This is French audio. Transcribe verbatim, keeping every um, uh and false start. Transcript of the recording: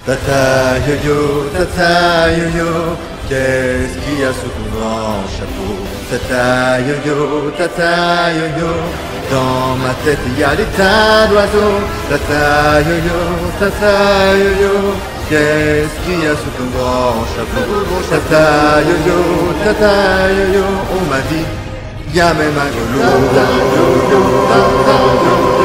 Tata yo-yo, tata yo-yo, qu'est-ce qu'il y a sous ton grand chapeau? Tata yo-yo, tata yo-yo, dans ma tête il y a des tas d'oiseaux. Tata yo-yo, tata yo-yo, qu'est-ce qu'il y a sous ton grand chapeau? Tata yo-yo, tata yo-yo, on m'a dit, il y a même un yo-yo.